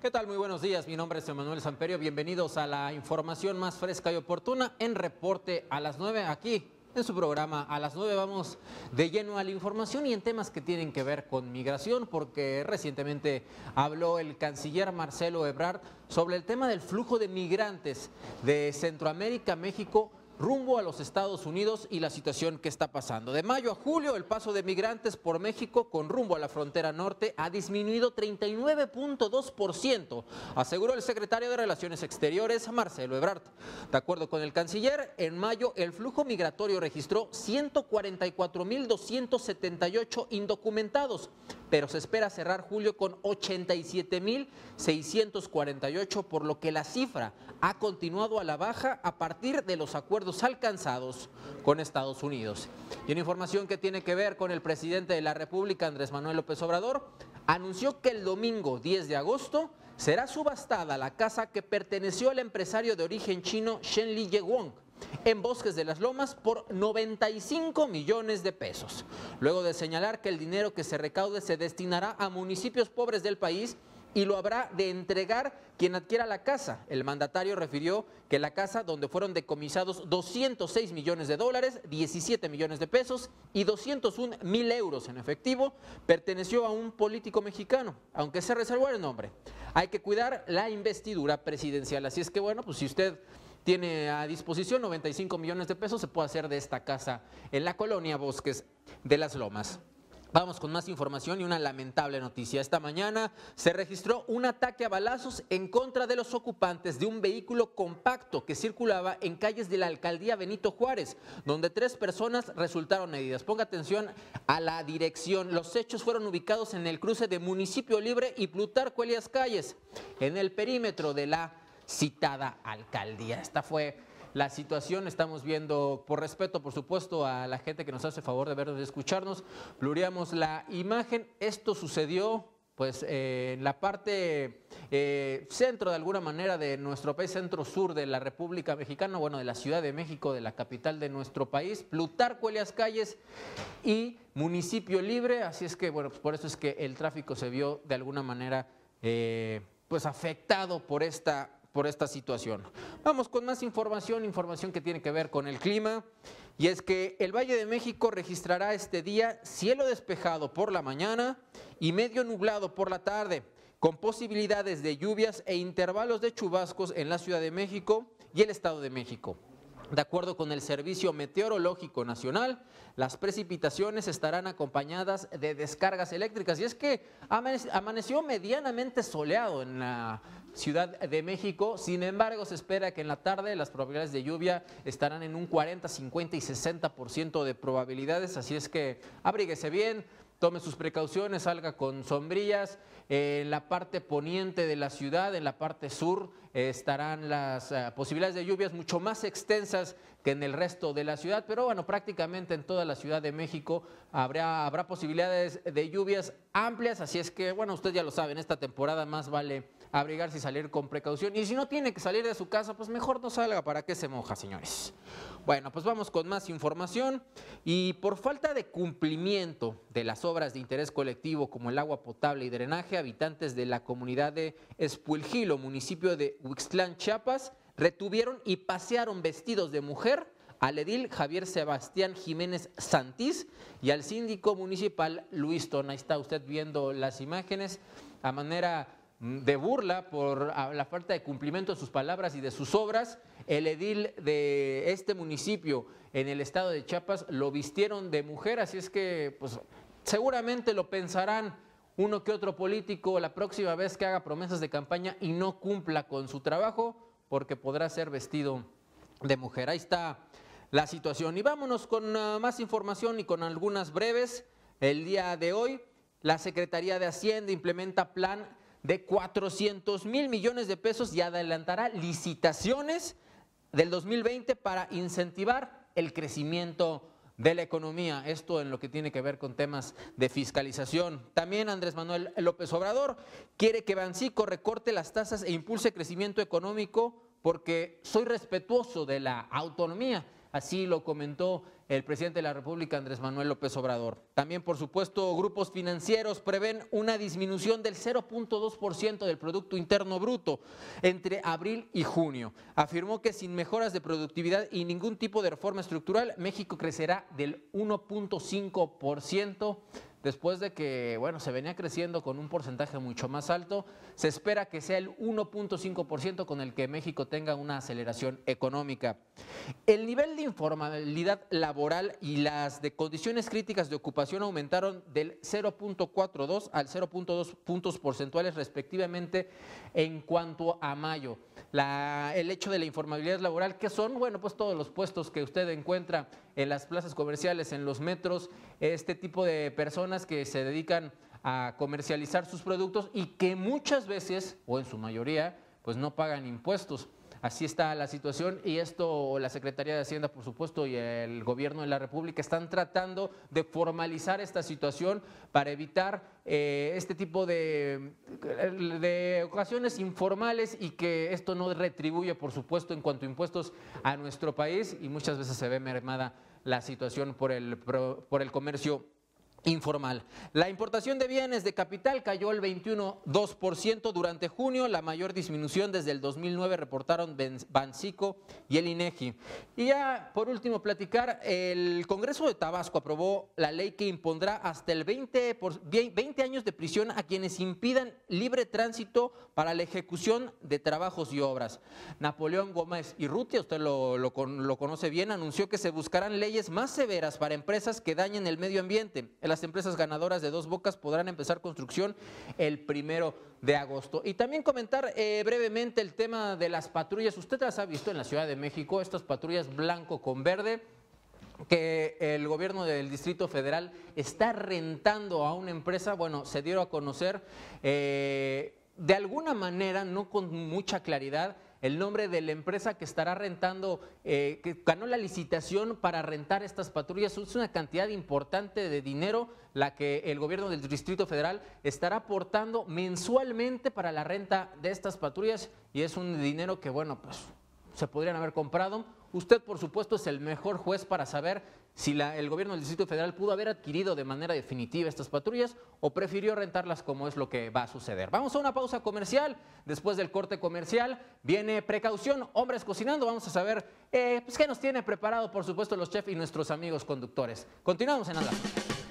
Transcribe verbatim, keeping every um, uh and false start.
¿Qué tal? Muy buenos días. Mi nombre es Emanuel Samperio. Bienvenidos a la información más fresca y oportuna en Reporte a las nueve, aquí en su programa. A las nueve vamos de lleno a la información y en temas que tienen que ver con migración, porque recientemente habló el canciller Marcelo Ebrard sobre el tema del flujo de migrantes de Centroamérica, México, rumbo a los Estados Unidos y la situación que está pasando. De mayo a julio, el paso de migrantes por México con rumbo a la frontera norte ha disminuido treinta y nueve punto dos por ciento, aseguró el secretario de Relaciones Exteriores, Marcelo Ebrard. De acuerdo con el canciller, en mayo el flujo migratorio registró ciento cuarenta y cuatro mil doscientos setenta y ocho indocumentados, pero se espera cerrar julio con ochenta y siete mil seiscientos cuarenta y ocho, por lo que la cifra ha continuado a la baja a partir de los acuerdos alcanzados con Estados Unidos. Y en información que tiene que ver con el presidente de la República, Andrés Manuel López Obrador, anunció que el domingo diez de agosto será subastada la casa que perteneció al empresario de origen chino Shen Li Yewong en Bosques de las Lomas por noventa y cinco millones de pesos, luego de señalar que el dinero que se recaude se destinará a municipios pobres del país y lo habrá de entregar quien adquiera la casa. El mandatario refirió que la casa, donde fueron decomisados doscientos seis millones de dólares, diecisiete millones de pesos y doscientos un mil euros en efectivo, perteneció a un político mexicano, aunque se reservó el nombre. Hay que cuidar la investidura presidencial, así es que bueno, pues si usted tiene a disposición noventa y cinco millones de pesos, se puede hacer de esta casa en la colonia Bosques de las Lomas. Vamos con más información y una lamentable noticia. Esta mañana se registró un ataque a balazos en contra de los ocupantes de un vehículo compacto que circulaba en calles de la alcaldía Benito Juárez, donde tres personas resultaron heridas. Ponga atención a la dirección. Los hechos fueron ubicados en el cruce de Municipio Libre y Plutarco Elías Calles, en el perímetro de la citada alcaldía. Esta fue la situación. Estamos viendo, por respeto por supuesto a la gente que nos hace favor de vernos y escucharnos, blurreamos la imagen. Esto sucedió pues eh, en la parte eh, centro de alguna manera de nuestro país, centro sur de la República Mexicana, bueno, de la Ciudad de México, de la capital de nuestro país, Plutarco Elías Calles y Municipio Libre. Así es que bueno, pues por eso es que el tráfico se vio de alguna manera eh, pues afectado por esta por esta situación. Vamos con más información, información que tiene que ver con el clima, y es que el Valle de México registrará este día cielo despejado por la mañana y medio nublado por la tarde, con posibilidades de lluvias e intervalos de chubascos en la Ciudad de México y el Estado de México. De acuerdo con el Servicio Meteorológico Nacional, las precipitaciones estarán acompañadas de descargas eléctricas. Y es que amaneció medianamente soleado en la Ciudad de México. Sin embargo, se espera que en la tarde las probabilidades de lluvia estarán en un cuarenta, cincuenta y sesenta por ciento de probabilidades. Así es que abríguese bien, tome sus precauciones, salga con sombrillas. En la parte poniente de la ciudad, en la parte sur, eh, estarán las uh, posibilidades de lluvias mucho más extensas que en el resto de la ciudad, pero bueno, prácticamente en toda la Ciudad de México habrá, habrá posibilidades de lluvias amplias, así es que bueno, usted ya lo sabe, en esta temporada más vale abrigarse y salir con precaución, y si no tiene que salir de su casa, pues mejor no salga, ¿para qué se moja, señores? Bueno, pues vamos con más información. Y por falta de cumplimiento de las obras de interés colectivo como el agua potable y drenaje, habitantes de la comunidad de Espuelgilo, municipio de Huixtlán, Chiapas, retuvieron y pasearon vestidos de mujer al edil Javier Sebastián Jiménez Santís y al síndico municipal Luis Tona. Ahí está usted viendo las imágenes a manera de burla por la falta de cumplimiento de sus palabras y de sus obras. El edil de este municipio en el estado de Chiapas lo vistieron de mujer, así es que pues seguramente lo pensarán uno que otro político la próxima vez que haga promesas de campaña y no cumpla con su trabajo, porque podrá ser vestido de mujer. Ahí está la situación. Y vámonos con uh, más información y con algunas breves. El día de hoy, la Secretaría de Hacienda implementa plan de cuatrocientos mil millones de pesos y adelantará licitaciones del dos mil veinte para incentivar el crecimiento de la economía. Esto en lo que tiene que ver con temas de fiscalización. También Andrés Manuel López Obrador quiere que Bancico recorte las tasas e impulse crecimiento económico porque soy respetuoso de la autonomía. Así lo comentó el presidente de la República, Andrés Manuel López Obrador. También, por supuesto, grupos financieros prevén una disminución del cero punto dos por ciento del Producto Interno Bruto entre abril y junio. Afirmó que sin mejoras de productividad y ningún tipo de reforma estructural, México crecerá del uno punto cinco por ciento. Después de que, bueno, se venía creciendo con un porcentaje mucho más alto, se espera que sea el uno punto cinco por ciento con el que México tenga una aceleración económica. El nivel de informalidad laboral y las de condiciones críticas de ocupación aumentaron del cero punto cuarenta y dos al cero punto dos puntos porcentuales respectivamente en cuanto a mayo. La, el hecho de la informalidad laboral, que son, bueno, pues todos los puestos que usted encuentra en las plazas comerciales, en los metros, este tipo de personas que se dedican a comercializar sus productos y que muchas veces, o en su mayoría, pues no pagan impuestos. Así está la situación y esto la Secretaría de Hacienda, por supuesto, y el Gobierno de la República están tratando de formalizar esta situación para evitar eh, este tipo de, de ocasiones informales y que esto no retribuye, por supuesto, en cuanto a impuestos a nuestro país y muchas veces se ve mermada la situación por el, por el comercio informal. La importación de bienes de capital cayó el veintiuno punto dos por ciento durante junio, la mayor disminución desde el dos mil nueve, reportaron Banxico y el INEGI. Y ya por último platicar, el Congreso de Tabasco aprobó la ley que impondrá hasta el veinte, por, veinte años de prisión a quienes impidan libre tránsito para la ejecución de trabajos y obras. Napoleón Gómez Urrutia, usted lo, lo, lo conoce bien, anunció que se buscarán leyes más severas para empresas que dañen el medio ambiente. Las empresas ganadoras de Dos Bocas podrán empezar construcción el primero de agosto. Y también comentar eh, brevemente el tema de las patrullas. Usted las ha visto en la Ciudad de México, estas patrullas blanco con verde, que el gobierno del Distrito Federal está rentando a una empresa. Bueno, se dieron a conocer eh, de alguna manera, no con mucha claridad, el nombre de la empresa que estará rentando, eh, que ganó la licitación para rentar estas patrullas. Es una cantidad importante de dinero la que el gobierno del Distrito Federal estará aportando mensualmente para la renta de estas patrullas y es un dinero que, bueno, pues se podrían haber comprado. Usted, por supuesto, es el mejor juez para saber si la, el gobierno del Distrito Federal pudo haber adquirido de manera definitiva estas patrullas o prefirió rentarlas, como es lo que va a suceder. Vamos a una pausa comercial. Después del corte comercial viene Precaución, Hombres Cocinando. Vamos a saber eh, pues, qué nos tiene preparado, por supuesto, los chefs y nuestros amigos conductores. Continuamos en Habla.